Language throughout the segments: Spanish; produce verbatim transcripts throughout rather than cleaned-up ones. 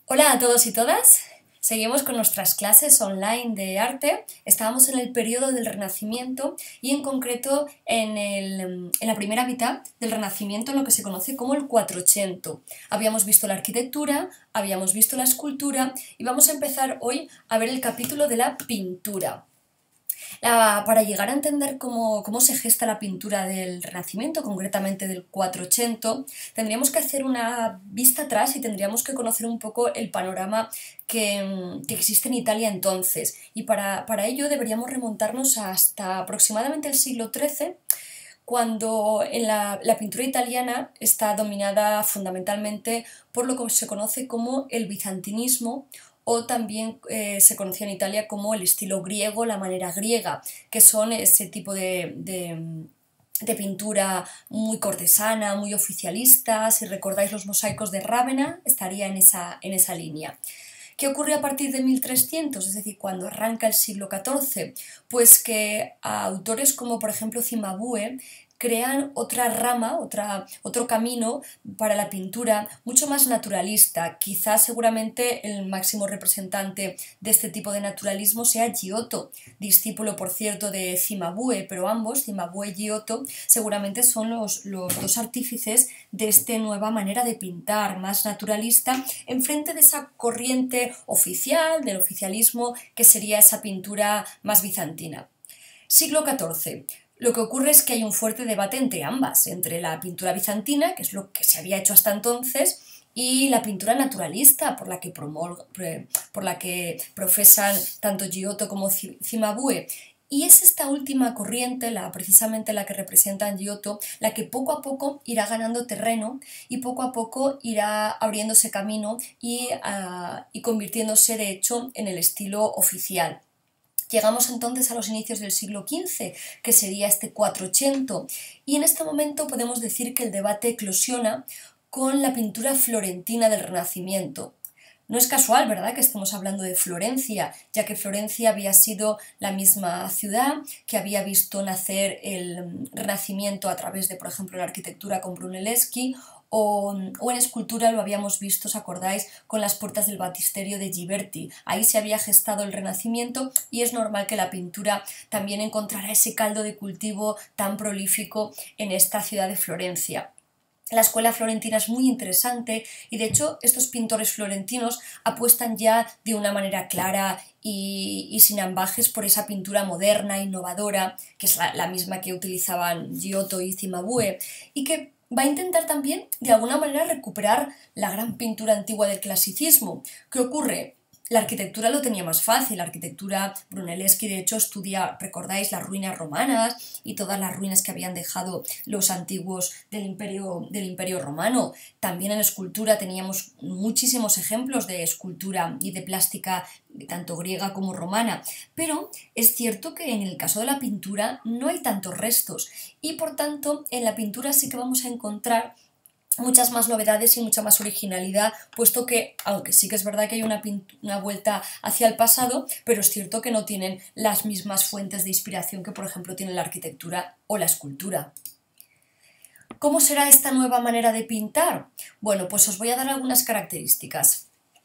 Hola a todos y todas, seguimos con nuestras clases online de arte. Estábamos en el periodo del Renacimiento y en concreto en, el, en la primera mitad del Renacimiento, en lo que se conoce como el Quattrocento. Habíamos visto la arquitectura, habíamos visto la escultura y vamos a empezar hoy a ver el capítulo de la pintura. La, para llegar a entender cómo, cómo se gesta la pintura del Renacimiento, concretamente del Quattrocento, tendríamos que hacer una vista atrás y tendríamos que conocer un poco el panorama que, que existe en Italia entonces. Y para, para ello deberíamos remontarnos hasta aproximadamente el siglo trece, cuando en la, la pintura italiana está dominada fundamentalmente por lo que se conoce como el bizantinismo, o también eh, se conocía en Italia como el estilo griego, la manera griega, que son ese tipo de, de, de pintura muy cortesana, muy oficialista. Si recordáis los mosaicos de Rávena, estaría en esa, en esa línea. ¿Qué ocurre a partir de mil trescientos, es decir, cuando arranca el siglo catorce? Pues que autores como por ejemplo Cimabue crean otra rama, otra, otro camino para la pintura mucho más naturalista. Quizás seguramente el máximo representante de este tipo de naturalismo sea Giotto, discípulo por cierto de Cimabue, pero ambos, Cimabue y Giotto, seguramente son los, los dos artífices de esta nueva manera de pintar más naturalista, enfrente de esa corriente oficial, del oficialismo, que sería esa pintura más bizantina. Siglo catorce. Lo que ocurre es que hay un fuerte debate entre ambas, entre la pintura bizantina, que es lo que se había hecho hasta entonces, y la pintura naturalista, por la que, por la que profesan tanto Giotto como Cimabue. Y es esta última corriente, la, precisamente la que representan Giotto, la que poco a poco irá ganando terreno y poco a poco irá abriéndose camino y, uh, y convirtiéndose de hecho en el estilo oficial. Llegamos entonces a los inicios del siglo quince, que sería este Quattrocento, y en este momento podemos decir que el debate eclosiona con la pintura florentina del Renacimiento. No es casual, ¿verdad?, que estemos hablando de Florencia, ya que Florencia había sido la misma ciudad que había visto nacer el Renacimiento a través de, por ejemplo, la arquitectura con Brunelleschi, O, o en escultura lo habíamos visto, ¿os acordáis?, con las puertas del baptisterio de Ghiberti. Ahí se había gestado el Renacimiento y es normal que la pintura también encontrara ese caldo de cultivo tan prolífico en esta ciudad de Florencia. La escuela florentina es muy interesante y de hecho estos pintores florentinos apuestan ya de una manera clara y, y sin ambajes por esa pintura moderna, innovadora, que es la, la misma que utilizaban Giotto y Cimabue, y que va a intentar también de alguna manera recuperar la gran pintura antigua del clasicismo. ¿Qué ocurre? La arquitectura lo tenía más fácil. La arquitectura, Brunelleschi de hecho estudia, recordáis, las ruinas romanas y todas las ruinas que habían dejado los antiguos del imperio, del imperio romano. También en escultura teníamos muchísimos ejemplos de escultura y de plástica tanto griega como romana, pero es cierto que en el caso de la pintura no hay tantos restos y por tanto en la pintura sí que vamos a encontrar muchas más novedades y mucha más originalidad, puesto que, aunque sí que es verdad que hay una, una vuelta hacia el pasado, pero es cierto que no tienen las mismas fuentes de inspiración que, por ejemplo, tiene la arquitectura o la escultura. ¿Cómo será esta nueva manera de pintar? Bueno, pues os voy a dar algunas características.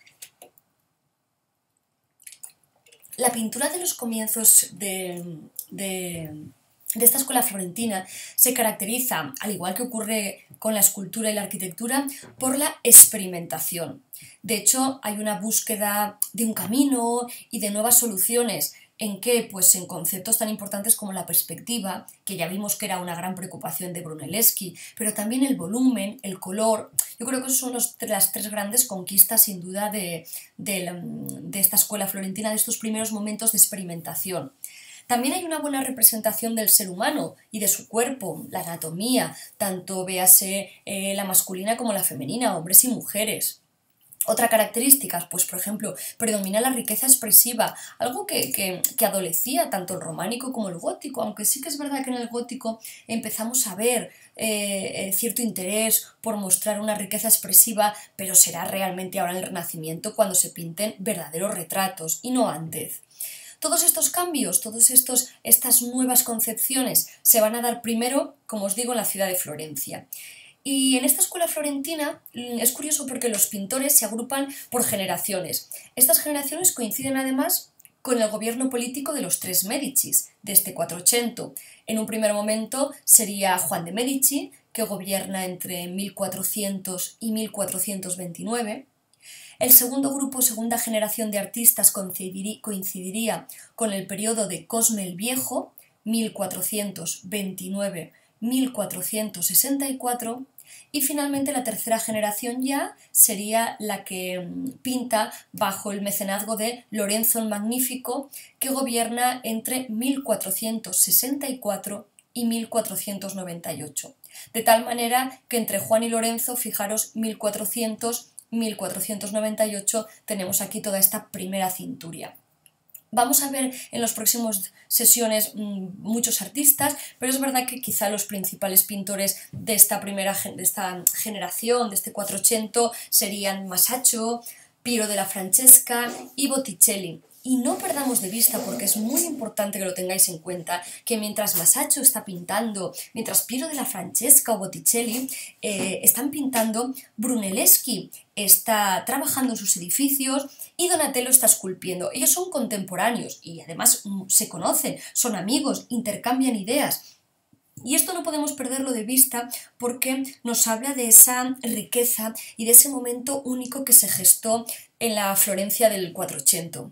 La pintura de los comienzos de... de de esta escuela florentina se caracteriza, al igual que ocurre con la escultura y la arquitectura, por la experimentación. De hecho, hay una búsqueda de un camino y de nuevas soluciones en que, pues en conceptos tan importantes como la perspectiva, que ya vimos que era una gran preocupación de Brunelleschi, pero también el volumen, el color. Yo creo que esas son los, las tres grandes conquistas, sin duda, de, de, de esta escuela florentina, de estos primeros momentos de experimentación. También hay una buena representación del ser humano y de su cuerpo, la anatomía, tanto véase eh, la masculina como la femenina, hombres y mujeres. Otra característica, pues por ejemplo, predomina la riqueza expresiva, algo que, que, que adolecía tanto el románico como el gótico, aunque sí que es verdad que en el gótico empezamos a ver eh, cierto interés por mostrar una riqueza expresiva, pero será realmente ahora en el Renacimiento cuando se pinten verdaderos retratos y no antes. Todos estos cambios, todas estas nuevas concepciones se van a dar primero, como os digo, en la ciudad de Florencia. Y en esta escuela florentina es curioso porque los pintores se agrupan por generaciones. Estas generaciones coinciden además con el gobierno político de los tres Médicis, de este cuatrocientos. En un primer momento sería Juan de Medici, que gobierna entre mil cuatrocientos y mil cuatrocientos veintinueve. El segundo grupo, segunda generación de artistas, coincidiría con el periodo de Cosme el Viejo, mil cuatrocientos veintinueve a mil cuatrocientos sesenta y cuatro, y finalmente la tercera generación ya sería la que pinta bajo el mecenazgo de Lorenzo el Magnífico, que gobierna entre mil cuatrocientos sesenta y cuatro y mil cuatrocientos noventa y ocho. De tal manera que entre Juan y Lorenzo, fijaros, mil cuatrocientos a mil cuatrocientos noventa y ocho tenemos aquí toda esta primera cinturia. Vamos a ver en las próximas sesiones mmm, muchos artistas, pero es verdad que quizá los principales pintores de esta primera de esta generación, de este cuatrocientos, serían Masaccio, Piero della Francesca y Botticelli. Y no perdamos de vista, porque es muy importante que lo tengáis en cuenta, que mientras Masaccio está pintando, mientras Piero della Francesca o Botticelli eh, están pintando, Brunelleschi está trabajando en sus edificios y Donatello está esculpiendo. Ellos son contemporáneos y además se conocen, son amigos, intercambian ideas. Y esto no podemos perderlo de vista porque nos habla de esa riqueza y de ese momento único que se gestó en la Florencia del cuatrocientos.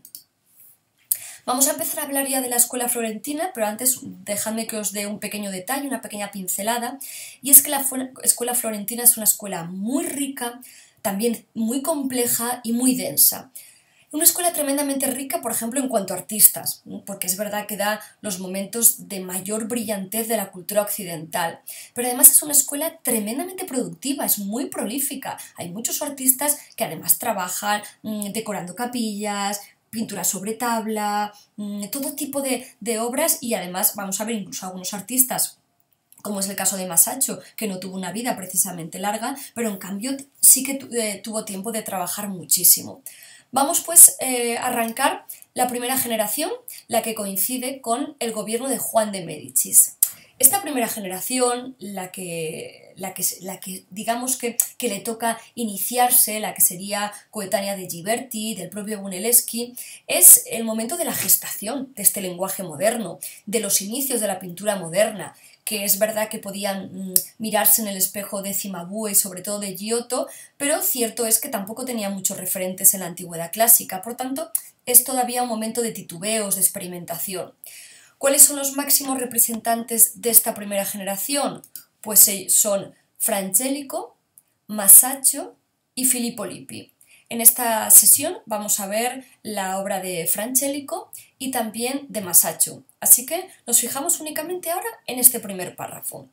Vamos a empezar a hablar ya de la escuela florentina, pero antes dejadme que os dé un pequeño detalle, una pequeña pincelada, y es que la escuela florentina es una escuela muy rica, también muy compleja y muy densa. Una escuela tremendamente rica, por ejemplo, en cuanto a artistas, porque es verdad que da los momentos de mayor brillantez de la cultura occidental, pero además es una escuela tremendamente productiva, es muy prolífica. Hay muchos artistas que además trabajan mmm, decorando capillas, pintura sobre tabla, mmm, todo tipo de, de obras, y además vamos a ver incluso algunos artistas, como es el caso de Masaccio, que no tuvo una vida precisamente larga, pero en cambio sí que eh, tuvo tiempo de trabajar muchísimo. Vamos pues eh, a arrancar la primera generación, la que coincide con el gobierno de Juan de Médicis. Esta primera generación, la que, la que, la que digamos que, que le toca iniciarse, la que sería coetánea de Ghiberti, del propio Brunelleschi, es el momento de la gestación de este lenguaje moderno, de los inicios de la pintura moderna, que es verdad que podían mmm, mirarse en el espejo de Cimabue y sobre todo de Giotto, pero cierto es que tampoco tenía muchos referentes en la antigüedad clásica, por tanto es todavía un momento de titubeos, de experimentación. ¿Cuáles son los máximos representantes de esta primera generación? Pues son Francesco, Masaccio y Filippo Lippi. En esta sesión vamos a ver la obra de Francesco y también de Masaccio, así que nos fijamos únicamente ahora en este primer párrafo.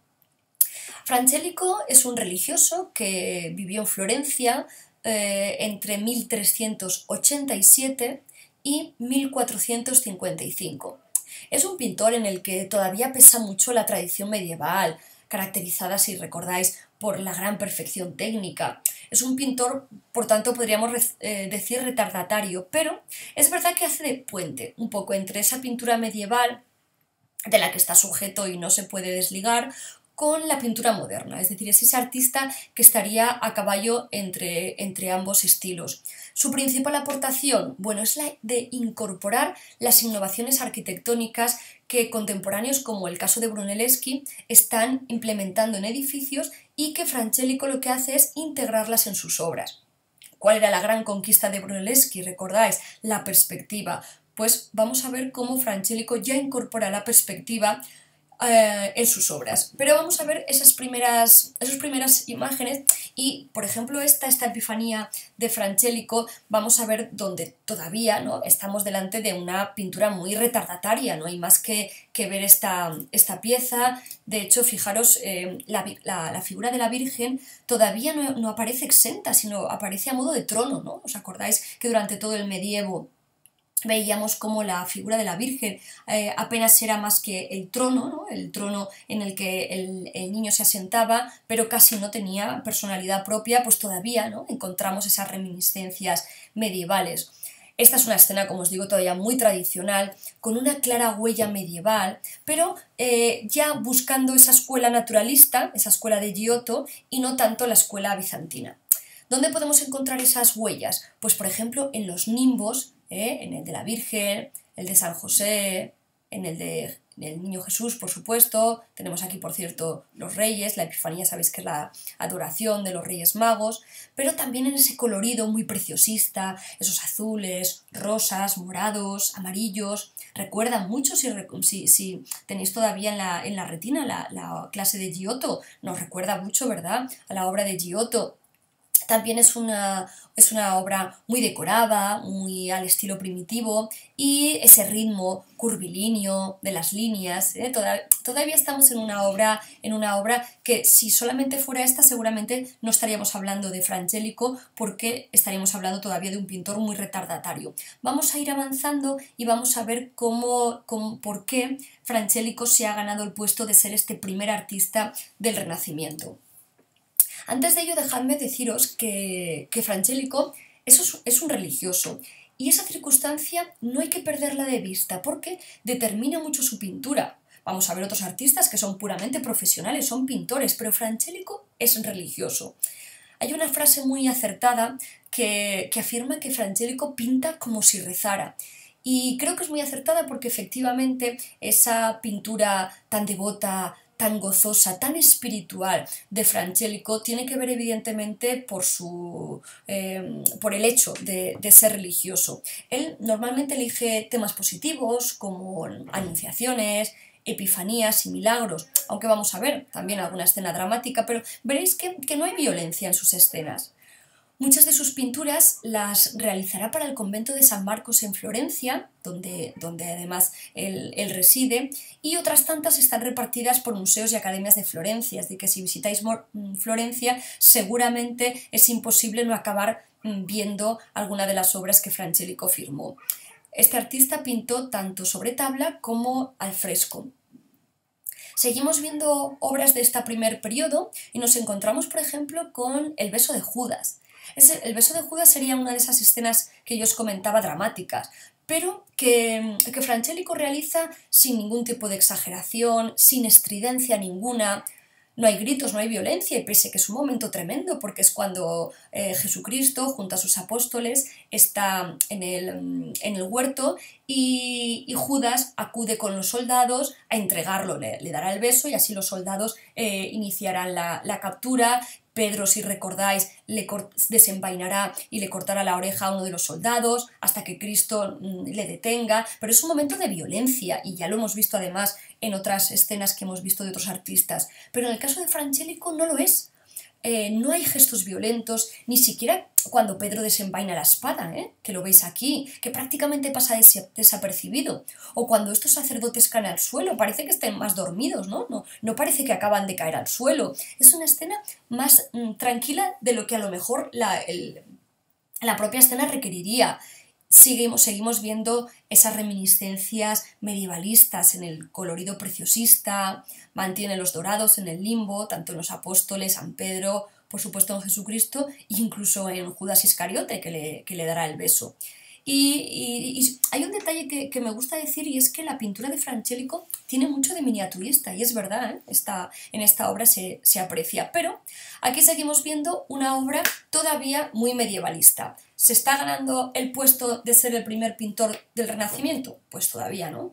Francesco es un religioso que vivió en Florencia eh, entre mil trescientos ochenta y siete y mil cuatrocientos cincuenta y cinco. Es un pintor en el que todavía pesa mucho la tradición medieval, caracterizada, si recordáis, por la gran perfección técnica. Es un pintor, por tanto, podríamos eh, decir retardatario, pero es verdad que hace de puente un poco entre esa pintura medieval, de la que está sujeto y no se puede desligar, con la pintura moderna, es decir, es ese artista que estaría a caballo entre, entre ambos estilos. Su principal aportación, bueno, es la de incorporar las innovaciones arquitectónicas que contemporáneos, como el caso de Brunelleschi, están implementando en edificios y que Francesco lo que hace es integrarlas en sus obras. ¿Cuál era la gran conquista de Brunelleschi? ¿Recordáis? La perspectiva. Pues vamos a ver cómo Francesco ya incorpora la perspectiva Eh, en sus obras. Pero vamos a ver esas primeras, esas primeras imágenes y, por ejemplo, esta, esta epifanía de Francesco, vamos a ver donde todavía, ¿no?, estamos delante de una pintura muy retardataria, no hay más que, que ver esta, esta pieza. De hecho, fijaros, eh, la, la, la figura de la Virgen todavía no, no aparece exenta, sino aparece a modo de trono, ¿no? ¿Os acordáis que durante todo el medievo veíamos como la figura de la Virgen eh, apenas era más que el trono, ¿no?, el trono en el que el, el niño se asentaba, pero casi no tenía personalidad propia? Pues todavía, ¿no?, encontramos esas reminiscencias medievales. Esta es una escena, como os digo, todavía muy tradicional, con una clara huella medieval, pero eh, ya buscando esa escuela naturalista, esa escuela de Giotto, y no tanto la escuela bizantina. ¿Dónde podemos encontrar esas huellas? Pues por ejemplo en los nimbos, ¿eh? En el de la Virgen, el de San José, en el de el Niño Jesús, por supuesto. Tenemos aquí, por cierto, los reyes, la Epifanía, sabéis que es la adoración de los Reyes Magos, pero también en ese colorido muy preciosista, esos azules, rosas, morados, amarillos. Recuerdan mucho, si, si, si tenéis todavía en la, en la retina la, la clase de Giotto, nos recuerda mucho, ¿verdad?, a la obra de Giotto. También es una, es una obra muy decorada, muy al estilo primitivo, y ese ritmo curvilíneo de las líneas, ¿eh? Toda, todavía estamos en una, obra, en una obra que si solamente fuera esta seguramente no estaríamos hablando de Fra Angelico, porque estaríamos hablando todavía de un pintor muy retardatario. Vamos a ir avanzando y vamos a ver cómo, cómo, por qué Fra Angelico se ha ganado el puesto de ser este primer artista del Renacimiento. Antes de ello, dejadme deciros que, que Fra Angelico es, es un religioso, y esa circunstancia no hay que perderla de vista porque determina mucho su pintura. Vamos a ver otros artistas que son puramente profesionales, son pintores, pero Fra Angelico es religioso. Hay una frase muy acertada que, que afirma que Fra Angelico pinta como si rezara. Y creo que es muy acertada porque efectivamente esa pintura tan devota, tan gozosa, tan espiritual de Fra Angelico tiene que ver evidentemente por, su, eh, por el hecho de, de ser religioso. Él normalmente elige temas positivos como anunciaciones, epifanías y milagros, aunque vamos a ver también alguna escena dramática, pero veréis que, que no hay violencia en sus escenas. Muchas de sus pinturas las realizará para el convento de San Marcos en Florencia, donde, donde además él, él reside, y otras tantas están repartidas por museos y academias de Florencia, así que si visitáis Florencia seguramente es imposible no acabar viendo alguna de las obras que Fra Angelico firmó. Este artista pintó tanto sobre tabla como al fresco. Seguimos viendo obras de este primer periodo y nos encontramos, por ejemplo, con El beso de Judas. El beso de Judas sería una de esas escenas que yo os comentaba dramáticas, pero que, que Fra Angelico realiza sin ningún tipo de exageración, sin estridencia ninguna. No hay gritos, no hay violencia, y pese que es un momento tremendo, porque es cuando eh, Jesucristo, junto a sus apóstoles, está en el, en el huerto y, y Judas acude con los soldados a entregarlo, le, le dará el beso y así los soldados eh, iniciarán la, la captura. Pedro, si recordáis, le desenvainará y le cortará la oreja a uno de los soldados hasta que Cristo mmm, le detenga, pero es un momento de violencia y ya lo hemos visto además en otras escenas que hemos visto de otros artistas, pero en el caso de Fra Angelico no lo es. Eh, no hay gestos violentos, ni siquiera cuando Pedro desenvaina la espada, ¿eh? Que lo veis aquí, que prácticamente pasa des desapercibido, o cuando estos sacerdotes caen al suelo, parece que estén más dormidos, ¿no? No, no parece que acaban de caer al suelo. Es una escena más mmm, tranquila de lo que a lo mejor la, el, la propia escena requeriría. Seguimos, seguimos viendo esas reminiscencias medievalistas en el colorido preciosista, mantiene los dorados en el limbo, tanto en los apóstoles, San Pedro, por supuesto en Jesucristo, e incluso en Judas Iscariote, que le, que le dará el beso. Y, y, y hay un detalle que, que me gusta decir, y es que la pintura de Fra Angelico tiene mucho de miniaturista, y es verdad, ¿eh? Esta, en esta obra se, se aprecia, pero aquí seguimos viendo una obra todavía muy medievalista. ¿Se está ganando el puesto de ser el primer pintor del Renacimiento? Pues todavía no.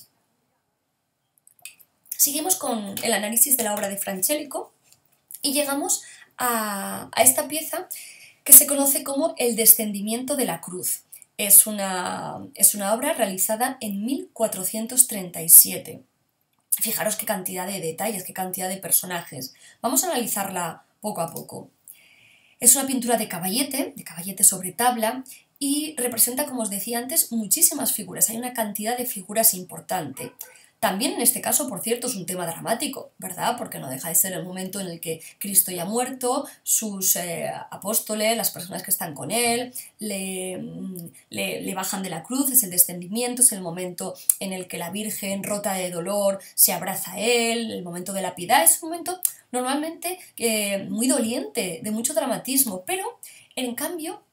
Seguimos con el análisis de la obra de Fra Angelico y llegamos a, a esta pieza que se conoce como El descendimiento de la cruz. Es una, es una obra realizada en mil cuatrocientos treinta y siete. Fijaros qué cantidad de detalles, qué cantidad de personajes. Vamos a analizarla poco a poco. Es una pintura de caballete, de caballete sobre tabla, y representa, como os decía antes, muchísimas figuras. Hay una cantidad de figuras importante. También en este caso, por cierto, es un tema dramático, ¿verdad? Porque no deja de ser el momento en el que Cristo ya ha muerto, sus eh, apóstoles, las personas que están con él, le, le, le bajan de la cruz, es el descendimiento, es el momento en el que la Virgen, rota de dolor, se abraza a él, el momento de la piedad, es un momento normalmente eh, muy doliente, de mucho dramatismo, pero en cambio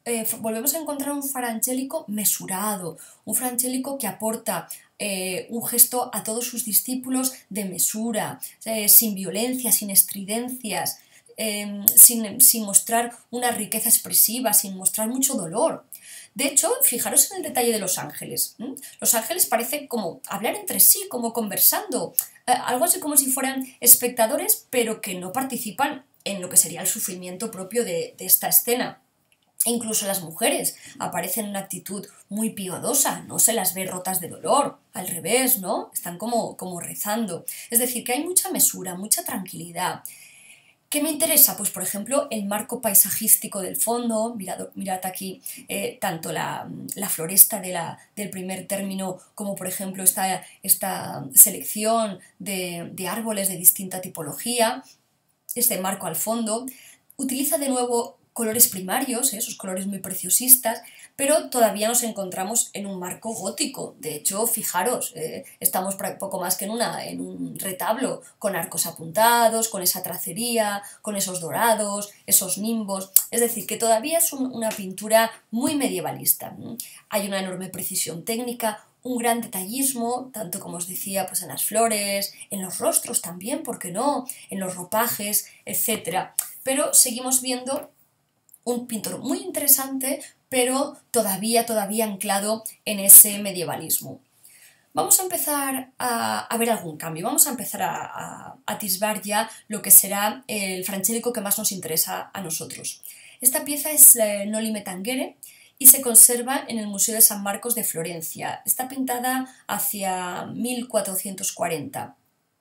eh, volvemos a encontrar un Francesco mesurado, un Francesco que aporta eh, un gesto a todos sus discípulos de mesura, eh, sin violencia, sin estridencias, eh, sin, sin mostrar una riqueza expresiva, sin mostrar mucho dolor. De hecho, fijaros en el detalle de los ángeles. ¿Mm? Los ángeles parecen como hablar entre sí, como conversando, eh, algo así como si fueran espectadores, pero que no participan en lo que sería el sufrimiento propio de, de esta escena. E incluso las mujeres aparecen en una actitud muy piadosa, no se las ve rotas de dolor, al revés, ¿no? Están como, como rezando. Es decir, que hay mucha mesura, mucha tranquilidad. ¿Qué me interesa? Pues por ejemplo el marco paisajístico del fondo, mirad, mirad aquí eh, tanto la, la floresta de la, del primer término como por ejemplo esta, esta selección de, de árboles de distinta tipología, este marco al fondo. Utiliza de nuevo colores primarios, ¿eh? Esos colores muy preciosistas, pero todavía nos encontramos en un marco gótico. De hecho, fijaros, eh, estamos poco más que en, una, en un retablo, con arcos apuntados, con esa tracería, con esos dorados, esos nimbos. Es decir, que todavía es un, una pintura muy medievalista. Hay una enorme precisión técnica, un gran detallismo, tanto como os decía, pues en las flores, en los rostros también, ¿por qué no?, en los ropajes, etcétera. Pero seguimos viendo un pintor muy interesante, pero todavía, todavía anclado en ese medievalismo. Vamos a empezar a, a ver algún cambio, vamos a empezar a, a, a atisbar ya lo que será el Francesco que más nos interesa a nosotros. Esta pieza es eh, Noli Me Tangere y se conserva en el Museo de San Marcos de Florencia. Está pintada hacia mil cuatrocientos cuarenta.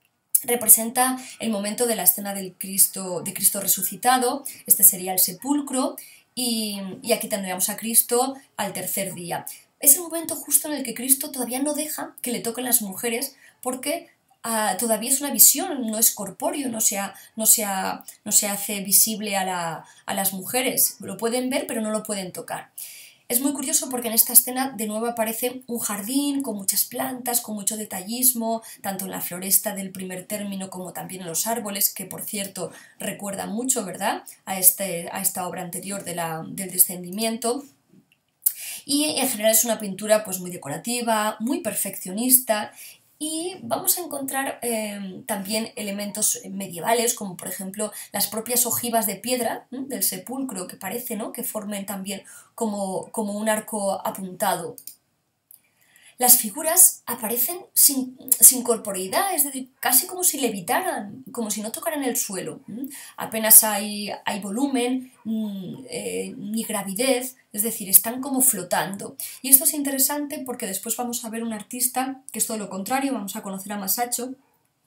Representa el momento de la escena del Cristo, de Cristo resucitado, este sería el sepulcro, y, y aquí tendríamos a Cristo al tercer día. Es el momento justo en el que Cristo todavía no deja que le toquen las mujeres porque uh, todavía es una visión, no es corpóreo, no se, ha, no se, ha, no se hace visible a, la, a las mujeres. Lo pueden ver pero no lo pueden tocar. Es muy curioso porque en esta escena de nuevo aparece un jardín con muchas plantas, con mucho detallismo, tanto en la floresta del primer término como también en los árboles, que por cierto recuerdan mucho, ¿verdad?, a, este, a esta obra anterior de la, del descendimiento. Y en general es una pintura pues muy decorativa, muy perfeccionista. Y vamos a encontrar eh, también elementos medievales, como por ejemplo las propias ojivas de piedra ¿eh? del sepulcro, que parece, ¿no?, que formen también como, como un arco apuntado. Las figuras aparecen sin, sin corporeidad, es decir, casi como si levitaran, como si no tocaran el suelo. ¿Mm? Apenas hay, hay volumen, mm, eh, ni gravidez, es decir, están como flotando. Y esto es interesante porque después vamos a ver un artista que es todo lo contrario, vamos a conocer a Masaccio,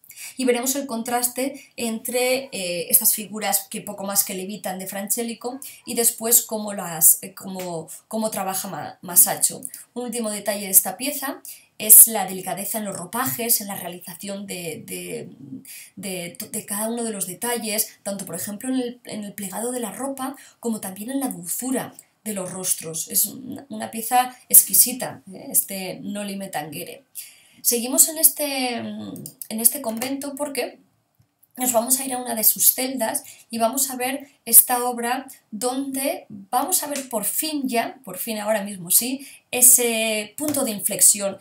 y veremos el contraste entre eh, estas figuras que poco más que levitan de Francesco y después cómo, las, eh, cómo, cómo trabaja Masaccio. Un último detalle de esta pieza es la delicadeza en los ropajes, en la realización de, de, de, de cada uno de los detalles, tanto por ejemplo en el, en el plegado de la ropa como también en la dulzura de los rostros. Es una, una pieza exquisita, ¿eh? Este Noli Me Tangere. Seguimos en este, en este convento porque nos vamos a ir a una de sus celdas y vamos a ver esta obra donde vamos a ver por fin ya, por fin ahora mismo sí, ese punto de inflexión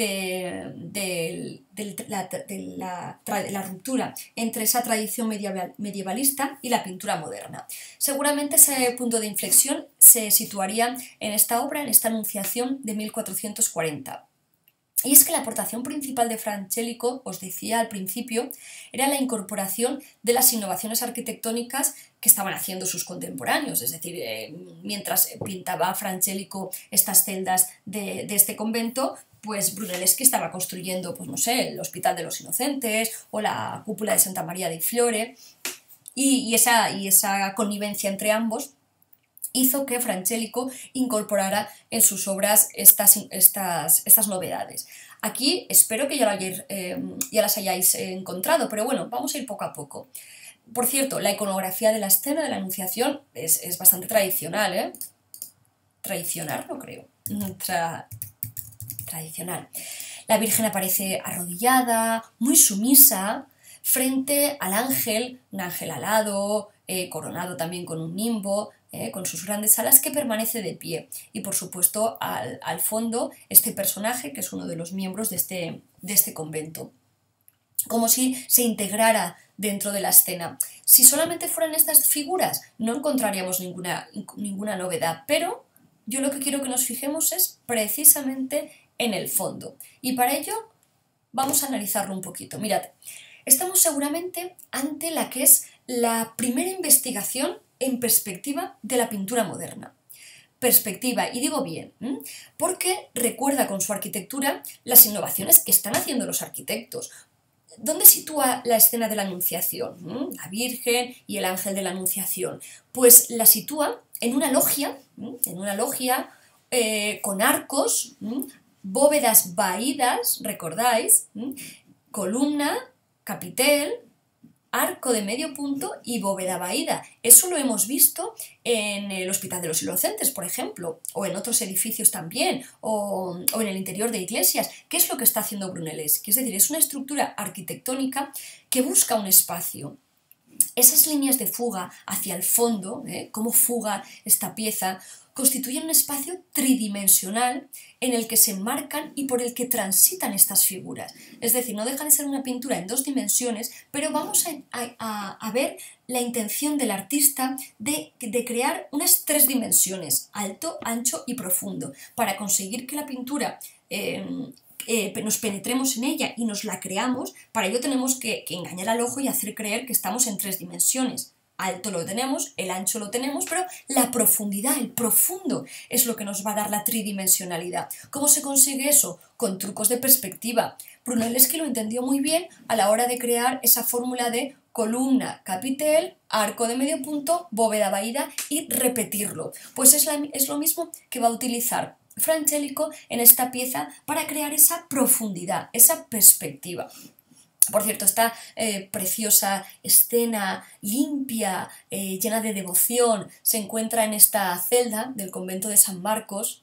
de, de, de, la, de, la, de la ruptura entre esa tradición medieval, medievalista y la pintura moderna. Seguramente ese punto de inflexión se situaría en esta obra, en esta Anunciación de mil cuatrocientos cuarenta. Y es que la aportación principal de Francesco, os decía al principio, era la incorporación de las innovaciones arquitectónicas que estaban haciendo sus contemporáneos. Es decir, eh, mientras pintaba Francesco estas celdas de, de este convento, pues Brunelleschi estaba construyendo, pues no sé, el Hospital de los Inocentes o la cúpula de Santa María dei Fiori, y, y, esa, y esa connivencia entre ambos hizo que Francesco incorporara en sus obras estas, estas, estas novedades. Aquí espero que ya, lo hayáis, eh, ya las hayáis encontrado, pero bueno, vamos a ir poco a poco. Por cierto, la iconografía de la escena de la Anunciación es, es bastante tradicional, ¿eh? Tradicional, no creo. Tra, tradicional. La Virgen aparece arrodillada, muy sumisa, frente al ángel, un ángel alado, eh, coronado también con un nimbo, eh, con sus grandes alas, que permanece de pie. Y por supuesto al, al fondo este personaje, que es uno de los miembros de este, de este convento. Como si se integrara dentro de la escena. Si solamente fueran estas figuras, no encontraríamos ninguna, ninguna novedad, pero yo lo que quiero que nos fijemos es precisamente en el fondo. Y para ello vamos a analizarlo un poquito. Mirad, estamos seguramente ante la que es la primera investigación en perspectiva de la pintura moderna. Perspectiva, y digo bien, ¿eh? Porque recuerda con su arquitectura las innovaciones que están haciendo los arquitectos. ¿Dónde sitúa la escena de la Anunciación? ¿Mm? La Virgen y el ángel de la Anunciación. Pues la sitúa en una logia, ¿Mm? en una logia eh, con arcos, ¿Mm? bóvedas vaídas, ¿recordáis? ¿Mm? Columna, capitel, arco de medio punto y bóveda vaída. Eso lo hemos visto en el Hospital de los Inocentes, por ejemplo, o en otros edificios también, o, o en el interior de iglesias. ¿Qué es lo que está haciendo Brunelleschi? Es decir, es una estructura arquitectónica que busca un espacio. Esas líneas de fuga hacia el fondo, ¿eh? Cómo fuga esta pieza, constituyen un espacio tridimensional en el que se enmarcan y por el que transitan estas figuras. Es decir, no dejan de ser una pintura en dos dimensiones, pero vamos a, a, a ver la intención del artista de, de crear unas tres dimensiones, alto, ancho y profundo, para conseguir que la pintura eh, eh, nos penetremos en ella y nos la creamos. Para ello tenemos que, que engañar al ojo y hacer creer que estamos en tres dimensiones. Alto lo tenemos, el ancho lo tenemos, pero la profundidad, el profundo, es lo que nos va a dar la tridimensionalidad. ¿Cómo se consigue eso? Con trucos de perspectiva. Brunelleschi lo entendió muy bien a la hora de crear esa fórmula de columna, capitel, arco de medio punto, bóveda vaída y repetirlo. Pues es, la, es lo mismo que va a utilizar Francesco en esta pieza para crear esa profundidad, esa perspectiva. Por cierto, esta eh, preciosa escena limpia, eh, llena de devoción, se encuentra en esta celda del convento de San Marcos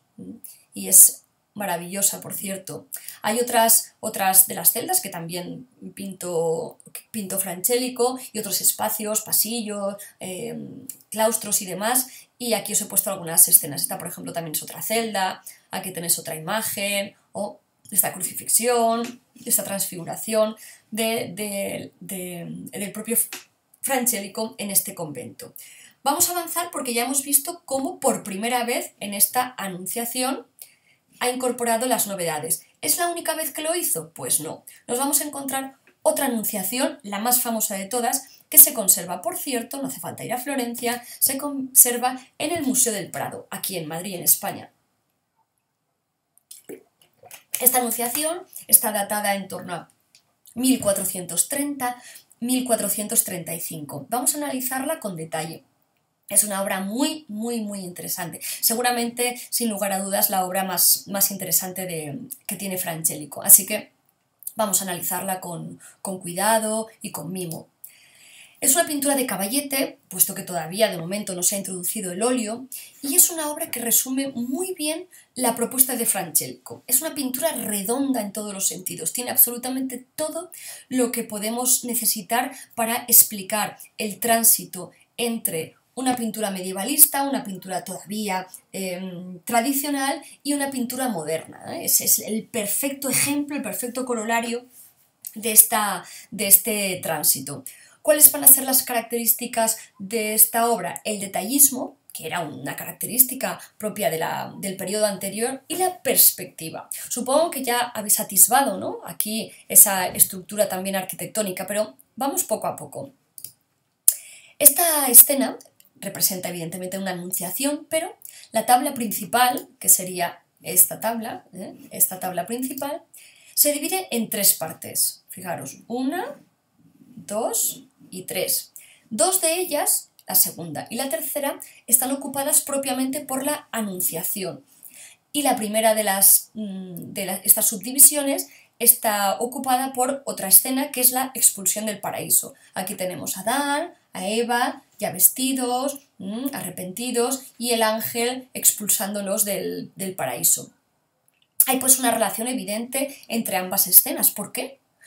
y es maravillosa, por cierto. Hay otras, otras de las celdas que también pintó, pintó Francesco y otros espacios, pasillos, eh, claustros y demás. Y aquí os he puesto algunas escenas. Esta, por ejemplo, también es otra celda. Aquí tenéis otra imagen o esta crucifixión, esta transfiguración de, de, de, del propio Francesco en este convento. Vamos a avanzar porque ya hemos visto cómo por primera vez en esta anunciación ha incorporado las novedades. ¿Es la única vez que lo hizo? Pues no. Nos vamos a encontrar otra anunciación, la más famosa de todas, que se conserva, por cierto, no hace falta ir a Florencia, se conserva en el Museo del Prado, aquí en Madrid, en España. Esta anunciación está datada en torno a mil cuatrocientos treinta a mil cuatrocientos treinta y cinco. Vamos a analizarla con detalle. Es una obra muy, muy, muy interesante. Seguramente, sin lugar a dudas, la obra más, más interesante de, que tiene Francesco. Así que vamos a analizarla con, con cuidado y con mimo. Es una pintura de caballete, puesto que todavía de momento no se ha introducido el óleo, y es una obra que resume muy bien la propuesta de Francesco. Es una pintura redonda en todos los sentidos, tiene absolutamente todo lo que podemos necesitar para explicar el tránsito entre una pintura medievalista, una pintura todavía eh, tradicional y una pintura moderna. ¿eh? Ese es el perfecto ejemplo, el perfecto corolario de, esta, de este tránsito. ¿Cuáles van a ser las características de esta obra? El detallismo, que era una característica propia de la, del periodo anterior, y la perspectiva. Supongo que ya habéis atisbado, ¿no?, aquí esa estructura también arquitectónica, pero vamos poco a poco. Esta escena representa evidentemente una anunciación, pero la tabla principal, que sería esta tabla, ¿eh? esta tabla principal, se divide en tres partes. Fijaros, una, dos y tres. Dos de ellas, la segunda y la tercera, están ocupadas propiamente por la anunciación. Y la primera de, las, de la, estas subdivisiones está ocupada por otra escena, que es la expulsión del paraíso. Aquí tenemos a Adán, a Eva, ya vestidos, mmm, arrepentidos, y el ángel expulsándolos del, del paraíso. Hay pues una relación evidente entre ambas escenas. ¿Por qué?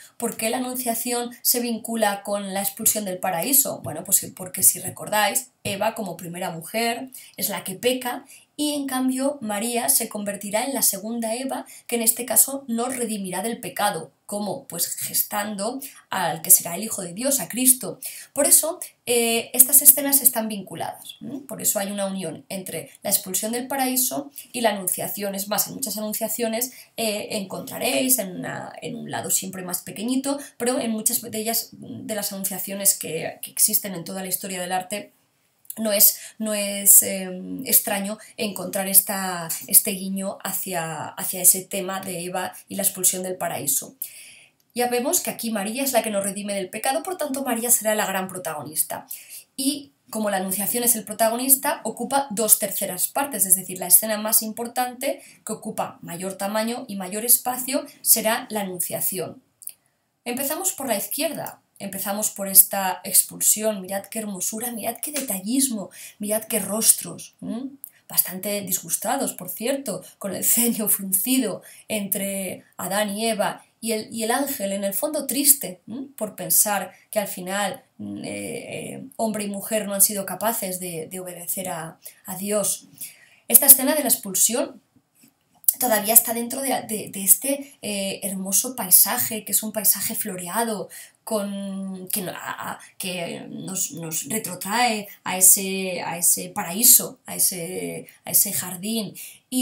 ¿Por qué la Anunciación se vincula con la expulsión del paraíso? Bueno, pues porque si recordáis, Eva como primera mujer es la que peca y en cambio María se convertirá en la segunda Eva, que en este caso nos redimirá del pecado. ¿Cómo? Pues gestando al que será el Hijo de Dios, a Cristo. Por eso eh, estas escenas están vinculadas, ¿eh? Por eso hay una unión entre la expulsión del paraíso y la Anunciación. Es más, en muchas anunciaciones eh, encontraréis en, una, en un lado siempre más pequeñito, pero en muchas de ellas, de las anunciaciones que, que existen en toda la historia del arte, no es, no es eh, extraño encontrar esta, este guiño hacia, hacia ese tema de Eva y la expulsión del paraíso. Ya vemos que aquí María es la que nos redime del pecado, por tanto María será la gran protagonista. Y como la Anunciación es el protagonista, ocupa dos terceras partes, es decir, la escena más importante, que ocupa mayor tamaño y mayor espacio, será la Anunciación. Empezamos por la izquierda. Empezamos por esta expulsión, mirad qué hermosura, mirad qué detallismo, mirad qué rostros, ¿m? Bastante disgustados, por cierto, con el ceño fruncido entre Adán y Eva, y el, y el ángel en el fondo triste, ¿m? Por pensar que al final eh, eh, hombre y mujer no han sido capaces de, de obedecer a, a Dios. Esta escena de la expulsión todavía está dentro de, de, de este eh, hermoso paisaje, que es un paisaje floreado, con, que, a, que nos, nos retrotrae a ese, a ese paraíso, a ese, a ese jardín.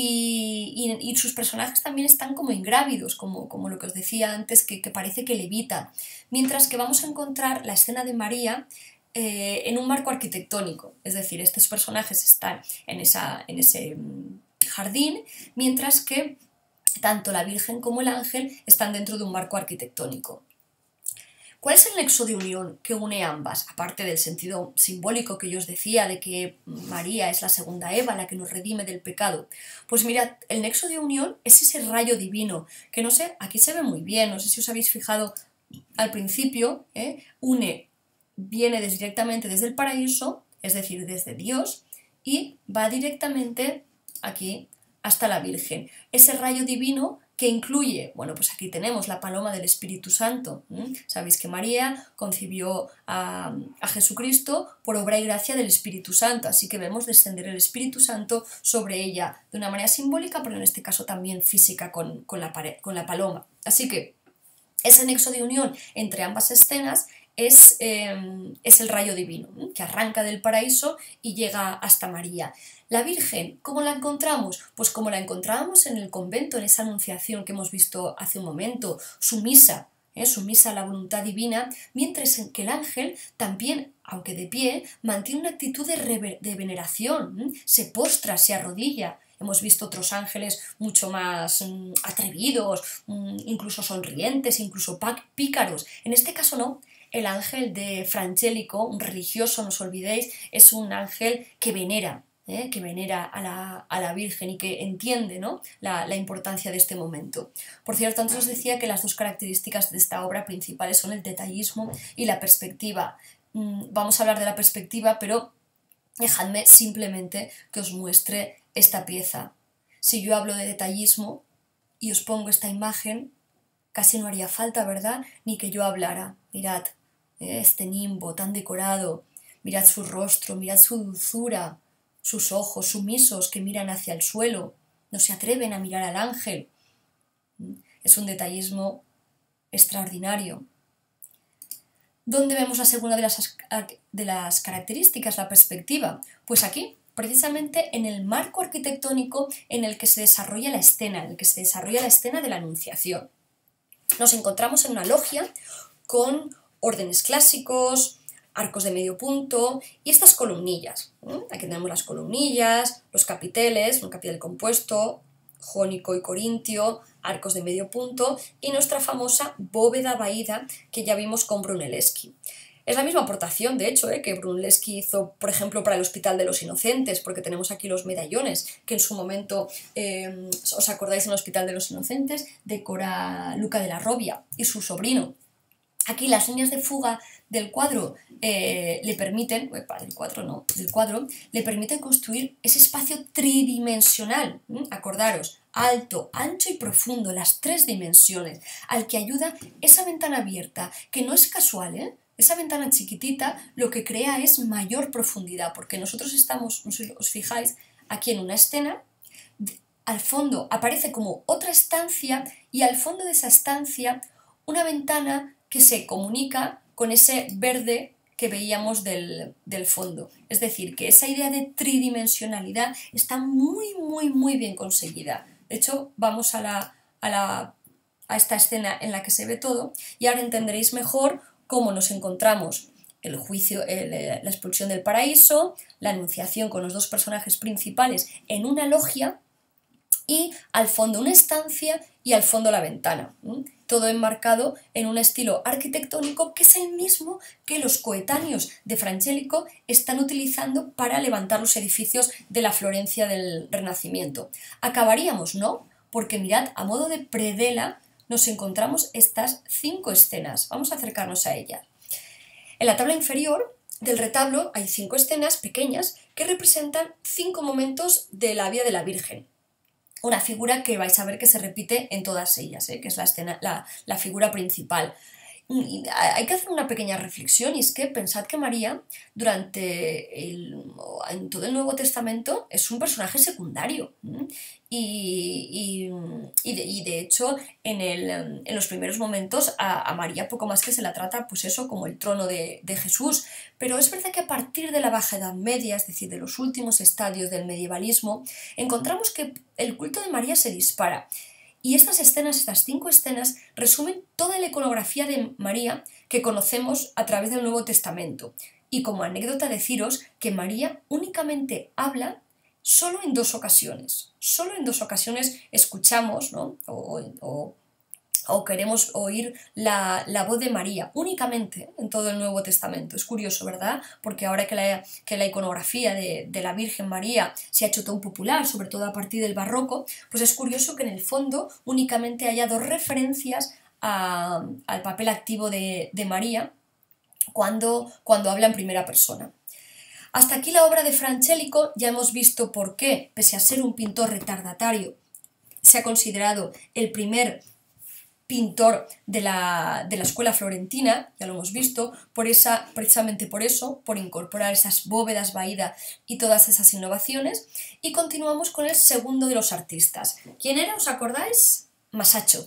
Y, y, y sus personajes también están como ingrávidos, como, como lo que os decía antes, que, que parece que levitan. Mientras que vamos a encontrar la escena de María eh, en un marco arquitectónico, es decir, estos personajes están en, esa, en ese jardín, mientras que tanto la Virgen como el ángel están dentro de un marco arquitectónico. ¿Cuál es el nexo de unión que une ambas? Aparte del sentido simbólico que yo os decía de que María es la segunda Eva, la que nos redime del pecado. Pues mirad, el nexo de unión es ese rayo divino, que no sé, aquí se ve muy bien, no sé si os habéis fijado al principio, ¿eh? une, viene des, directamente desde el paraíso, es decir, desde Dios, y va directamente aquí hasta la Virgen. Ese rayo divino que incluye, bueno, pues aquí tenemos la paloma del Espíritu Santo. ¿Mm? Sabéis que María concibió a, a Jesucristo por obra y gracia del Espíritu Santo, así que vemos descender el Espíritu Santo sobre ella de una manera simbólica, pero en este caso también física con, con, la, con la paloma. Así que ese nexo de unión entre ambas escenas es, eh, es el rayo divino, ¿eh? Que arranca del paraíso y llega hasta María. La Virgen, ¿cómo la encontramos? Pues como la encontrábamos en el convento, en esa anunciación que hemos visto hace un momento, sumisa, ¿eh? sumisa a la voluntad divina, mientras que el ángel también, aunque de pie, mantiene una actitud de, de veneración, ¿eh? se postra, se arrodilla. Hemos visto otros ángeles mucho más mmm, atrevidos, mmm, incluso sonrientes, incluso pícaros. En este caso no. El ángel de Frangélico, un religioso, no os olvidéis, es un ángel que venera, ¿eh? que venera a la, a la Virgen y que entiende, ¿no? la, la importancia de este momento. Por cierto, antes os decía que las dos características de esta obra principales son el detallismo y la perspectiva. Mm, vamos a hablar de la perspectiva, pero dejadme simplemente que os muestre esta pieza. Si yo hablo de detallismo y os pongo esta imagen, casi no haría falta, ¿verdad?, ni que yo hablara. Mirad, ¿eh? este nimbo tan decorado, mirad su rostro, mirad su dulzura, sus ojos sumisos que miran hacia el suelo, no se atreven a mirar al ángel. Es un detallismo extraordinario. ¿Dónde vemos la segunda de las, de las características, la perspectiva? Pues aquí, precisamente en el marco arquitectónico en el que se desarrolla la escena, en el que se desarrolla la escena de la Anunciación. Nos encontramos en una logia con órdenes clásicos, arcos de medio punto y estas columnillas. ¿eh? Aquí tenemos las columnillas, los capiteles, un capitel compuesto, jónico y corintio, arcos de medio punto y nuestra famosa bóveda vaída que ya vimos con Brunelleschi. Es la misma aportación, de hecho, ¿eh? que Brunelleschi hizo, por ejemplo, para el Hospital de los Inocentes, porque tenemos aquí los medallones que en su momento, eh, ¿os acordáis en el Hospital de los Inocentes? Decora Luca de la Robbia y su sobrino. Aquí las líneas de fuga del cuadro eh, le permiten, epa, del cuadro no, del cuadro, le permiten construir ese espacio tridimensional. ¿Mm? Acordaros, alto, ancho y profundo, las tres dimensiones, al que ayuda esa ventana abierta, que no es casual, ¿eh? Esa ventana chiquitita lo que crea es mayor profundidad, porque nosotros estamos, no sé si os fijáis, aquí en una escena, al fondo aparece como otra estancia y al fondo de esa estancia una ventana que se comunica con ese verde que veíamos del, del fondo. Es decir, que esa idea de tridimensionalidad está muy, muy, muy bien conseguida. De hecho, vamos a, la, a, la, a esta escena en la que se ve todo y ahora entenderéis mejor cómo nos encontramos el juicio, el, la expulsión del paraíso, la anunciación con los dos personajes principales en una logia y al fondo una estancia y al fondo la ventana. ¿Mm? Todo enmarcado en un estilo arquitectónico que es el mismo que los coetáneos de Francesco están utilizando para levantar los edificios de la Florencia del Renacimiento. Acabaríamos, ¿no? Porque mirad, a modo de predela nos encontramos estas cinco escenas. Vamos a acercarnos a ellas. En la tabla inferior del retablo hay cinco escenas pequeñas que representan cinco momentos de la vida de la Virgen. Una figura que vais a ver que se repite en todas ellas, ¿eh? Que es la, escena, la, la figura principal. Y hay que hacer una pequeña reflexión y es que pensad que María durante el, en todo el Nuevo Testamento es un personaje secundario y, y, y, de, y de hecho en, el, en los primeros momentos a, a María poco más que se la trata pues eso como el trono de, de Jesús, pero es verdad que a partir de la Baja Edad Media, es decir, de los últimos estadios del medievalismo, encontramos que el culto de María se dispara. Y estas escenas, estas cinco escenas, resumen toda la iconografía de María que conocemos a través del Nuevo Testamento. Y como anécdota deciros que María únicamente habla solo en dos ocasiones. Solo en dos ocasiones escuchamos, ¿no? o, o, o queremos oír la, la voz de María, únicamente en todo el Nuevo Testamento. Es curioso, ¿verdad? Porque ahora que la, que la iconografía de, de la Virgen María se ha hecho tan popular, sobre todo a partir del barroco, pues es curioso que en el fondo únicamente haya dos referencias a, al papel activo de, de María cuando, cuando habla en primera persona. Hasta aquí la obra de Francesco. Ya hemos visto por qué, pese a ser un pintor retardatario, se ha considerado el primer pintor de la, de la escuela florentina, ya lo hemos visto, por esa, precisamente por eso, por incorporar esas bóvedas vaídas y todas esas innovaciones. Y continuamos con el segundo de los artistas. ¿Quién era? ¿Os acordáis? Masaccio.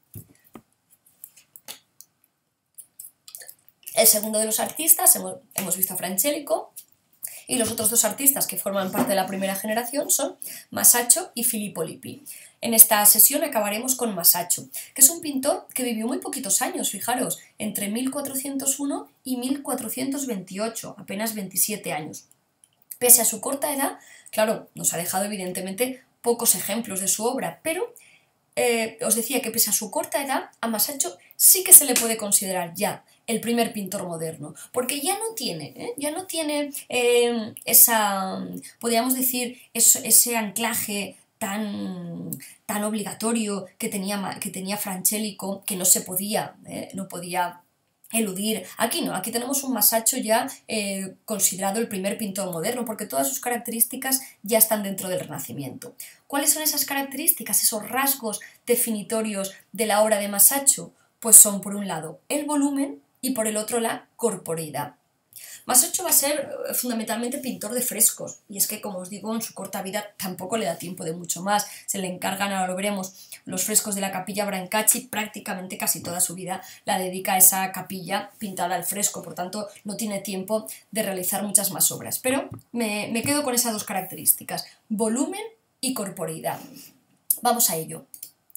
El segundo de los artistas, hemos, hemos visto a Francesco, y los otros dos artistas que forman parte de la primera generación son Masaccio y Filippo Lippi. En esta sesión acabaremos con Masaccio, que es un pintor que vivió muy poquitos años, fijaros, entre mil cuatrocientos uno y mil cuatrocientos veintiocho, apenas veintisiete años. Pese a su corta edad, claro, nos ha dejado evidentemente pocos ejemplos de su obra, pero eh, os decía que pese a su corta edad, a Masaccio sí que se le puede considerar ya el primer pintor moderno, porque ya no tiene, ¿eh? ya no tiene eh, esa, podríamos decir, eso, ese anclaje tan, tan obligatorio que tenía, que tenía Francesco, que no se podía, ¿eh? no podía eludir. Aquí no, aquí tenemos un Masaccio ya eh, considerado el primer pintor moderno, porque todas sus características ya están dentro del Renacimiento. ¿Cuáles son esas características, esos rasgos definitorios de la obra de Masaccio? Pues son, por un lado, el volumen y por el otro, la corporeidad. Masaccio va a ser fundamentalmente pintor de frescos, y es que, como os digo, en su corta vida tampoco le da tiempo de mucho más. Se le encargan, ahora lo veremos, los frescos de la Capilla Brancacci. Prácticamente casi toda su vida la dedica a esa capilla pintada al fresco, por tanto no tiene tiempo de realizar muchas más obras. Pero me, me quedo con esas dos características, volumen y corporeidad. Vamos a ello.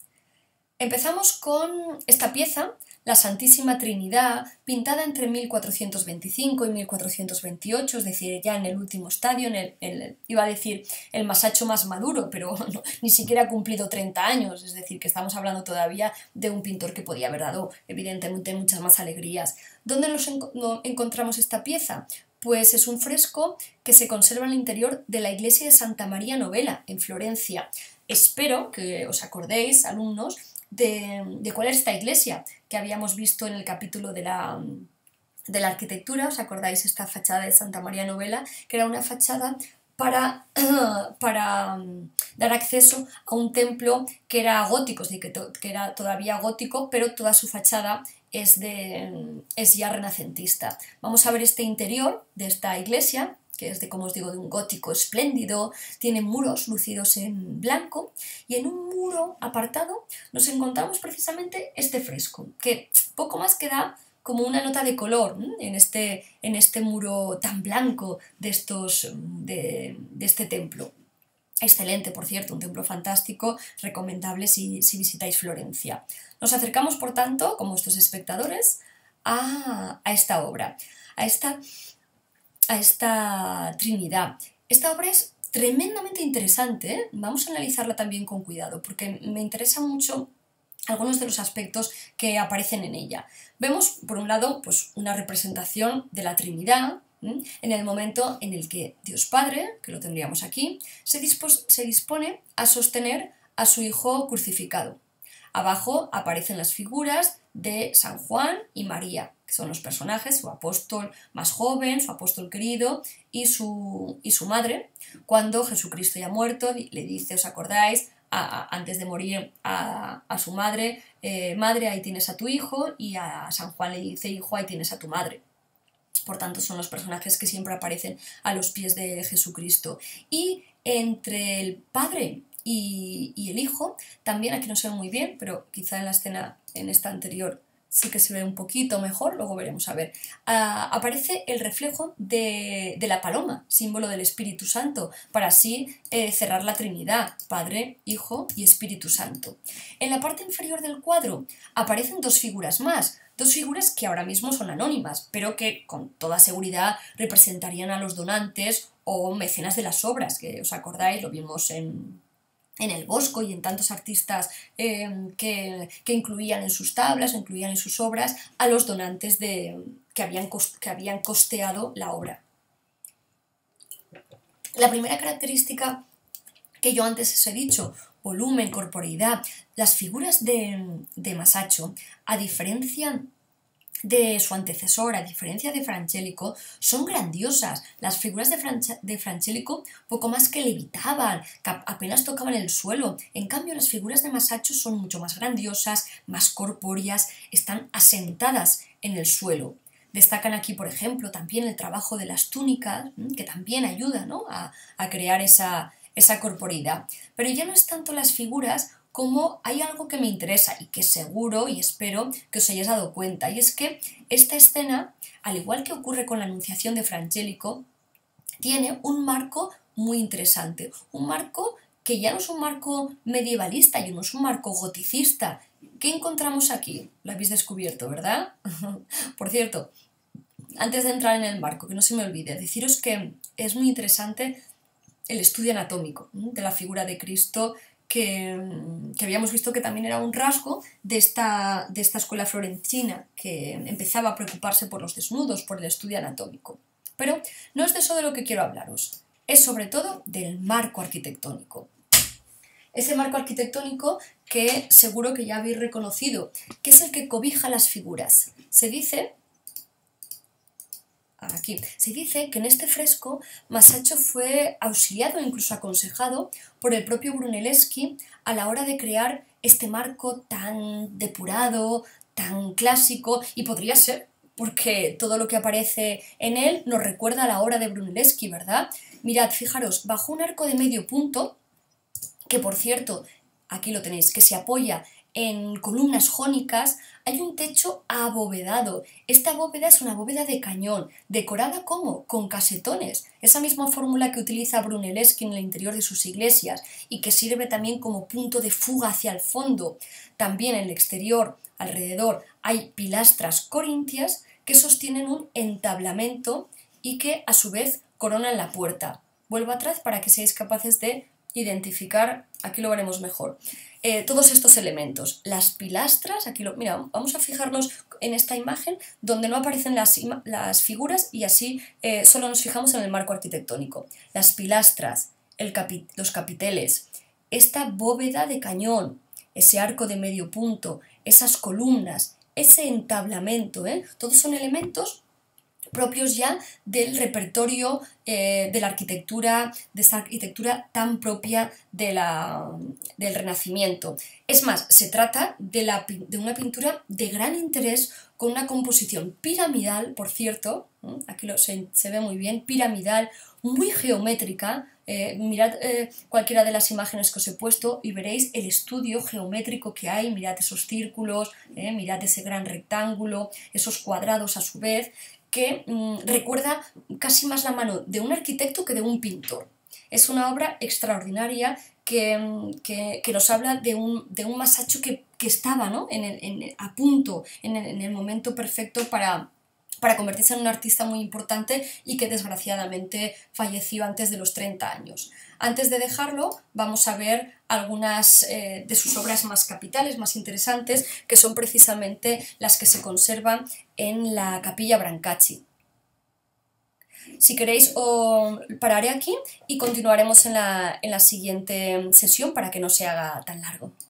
Empezamos con esta pieza, la Santísima Trinidad, pintada entre mil cuatrocientos veinticinco y mil cuatrocientos veintiocho, es decir, ya en el último estadio, en el, el, iba a decir el Masaccio más maduro, pero no, ni siquiera ha cumplido treinta años, es decir, que estamos hablando todavía de un pintor que podía haber dado, evidentemente, muchas más alegrías. ¿Dónde nos en, no, encontramos esta pieza? Pues es un fresco que se conserva en el interior de la iglesia de Santa María Novella, en Florencia. Espero que os acordéis, alumnos, De, de cuál es esta iglesia que habíamos visto en el capítulo de la, de la arquitectura. ¿Os acordáis esta fachada de Santa María Novella? Que era una fachada para, para dar acceso a un templo que era gótico, es decir, que, que era todavía gótico, pero toda su fachada es, de, es ya renacentista. Vamos a ver este interior de esta iglesia, que es de, como os digo, de un gótico espléndido, tiene muros lucidos en blanco, y en un muro apartado nos encontramos precisamente este fresco, que poco más que da como una nota de color en este, en este muro tan blanco de, estos, de, de este templo. Excelente, por cierto, un templo fantástico, recomendable si, si visitáis Florencia. Nos acercamos, por tanto, como estos espectadores, a, a esta obra, a esta, a esta Trinidad. Esta obra es tremendamente interesante, ¿eh? Vamos a analizarla también con cuidado, porque me interesa mucho algunos de los aspectos que aparecen en ella. Vemos, por un lado, pues, una representación de la Trinidad, ¿m? En el momento en el que Dios Padre, que lo tendríamos aquí, se, se dispone a sostener a su Hijo crucificado. Abajo aparecen las figuras de San Juan y María, que son los personajes, su apóstol más joven, su apóstol querido y su, y su madre, cuando Jesucristo ya muerto le dice, ¿os acordáis?, A, a, antes de morir a, a su madre, eh, madre, ahí tienes a tu hijo, y a San Juan le dice, hijo, ahí tienes a tu madre. Por tanto, son los personajes que siempre aparecen a los pies de Jesucristo. Y entre el Padre y, y el Hijo, también aquí no se ve muy bien, pero quizá en la escena, en esta anterior, sí que se ve un poquito mejor, luego veremos a ver. Uh, aparece el reflejo de, de la paloma, símbolo del Espíritu Santo, para así eh, cerrar la Trinidad, Padre, Hijo y Espíritu Santo. En la parte inferior del cuadro aparecen dos figuras más, dos figuras que ahora mismo son anónimas, pero que con toda seguridad representarían a los donantes o mecenas de las obras, que os acordáis, lo vimos en... en el Bosco y en tantos artistas eh, que, que incluían en sus tablas, incluían en sus obras a los donantes de, que, habían que habían costeado la obra. La primera característica que yo antes os he dicho, volumen, corporeidad, las figuras de, de Masaccio, a diferencia de su antecesor, a diferencia de Francesco, son grandiosas. Las figuras de, Fran- de Francesco poco más que levitaban, que apenas tocaban el suelo. En cambio, las figuras de Masaccio son mucho más grandiosas, más corpóreas, están asentadas en el suelo. Destacan aquí, por ejemplo, también el trabajo de las túnicas, que también ayuda, ¿no?, a, a crear esa, esa corporeidad. Pero ya no es tanto las figuras como hay algo que me interesa y que seguro y espero que os hayáis dado cuenta, y es que esta escena, al igual que ocurre con la Anunciación de Francesco, tiene un marco muy interesante, un marco que ya no es un marco medievalista, ya no es un marco goticista. ¿Qué encontramos aquí? Lo habéis descubierto, ¿verdad? Por cierto, antes de entrar en el marco, que no se me olvide, deciros que es muy interesante el estudio anatómico de la figura de Cristo, que, que habíamos visto que también era un rasgo de esta, de esta escuela florentina, que empezaba a preocuparse por los desnudos, por el estudio anatómico. Pero no es de eso de lo que quiero hablaros, es sobre todo del marco arquitectónico. Ese marco arquitectónico que seguro que ya habéis reconocido, que es el que cobija las figuras. Se dice... Aquí. Se dice que en este fresco Masaccio fue auxiliado e incluso aconsejado por el propio Brunelleschi a la hora de crear este marco tan depurado, tan clásico, y podría ser porque todo lo que aparece en él nos recuerda a la obra de Brunelleschi, ¿verdad? Mirad, fijaros, bajo un arco de medio punto, que por cierto, aquí lo tenéis, que se apoya en columnas jónicas, hay un techo abovedado. Esta bóveda es una bóveda de cañón, decorada ¿cómo? Con casetones. Esa misma fórmula que utiliza Brunelleschi en el interior de sus iglesias y que sirve también como punto de fuga hacia el fondo. También en el exterior, alrededor, hay pilastras corintias que sostienen un entablamento y que a su vez coronan la puerta. Vuelvo atrás para que seáis capaces de identificar, aquí lo veremos mejor, eh, todos estos elementos. Las pilastras, aquí lo, mira, vamos a fijarnos en esta imagen donde no aparecen las, las figuras y así eh, solo nos fijamos en el marco arquitectónico. Las pilastras, el capi, los capiteles, esta bóveda de cañón, ese arco de medio punto, esas columnas, ese entablamento, ¿eh? Todos son elementos propios ya del repertorio eh, de la arquitectura, de esta arquitectura tan propia de la, del Renacimiento. Es más, se trata de, la, de una pintura de gran interés, con una composición piramidal, por cierto, ¿eh? Aquí lo, se, se ve muy bien, piramidal, muy geométrica. Eh, mirad eh, cualquiera de las imágenes que os he puesto y veréis el estudio geométrico que hay. Mirad esos círculos, eh, mirad ese gran rectángulo, esos cuadrados a su vez, que mmm, recuerda casi más la mano de un arquitecto que de un pintor. Es una obra extraordinaria que, que, que nos habla de un, de un Masaccio que, que estaba, ¿no?, en el, en, a punto, en el, en el momento perfecto para... para convertirse en un artista muy importante y que desgraciadamente falleció antes de los treinta años. Antes de dejarlo, vamos a ver algunas eh, de sus obras más capitales, más interesantes, que son precisamente las que se conservan en la Capilla Brancacci. Si queréis, os pararé aquí y continuaremos en la, en la siguiente sesión para que no se haga tan largo.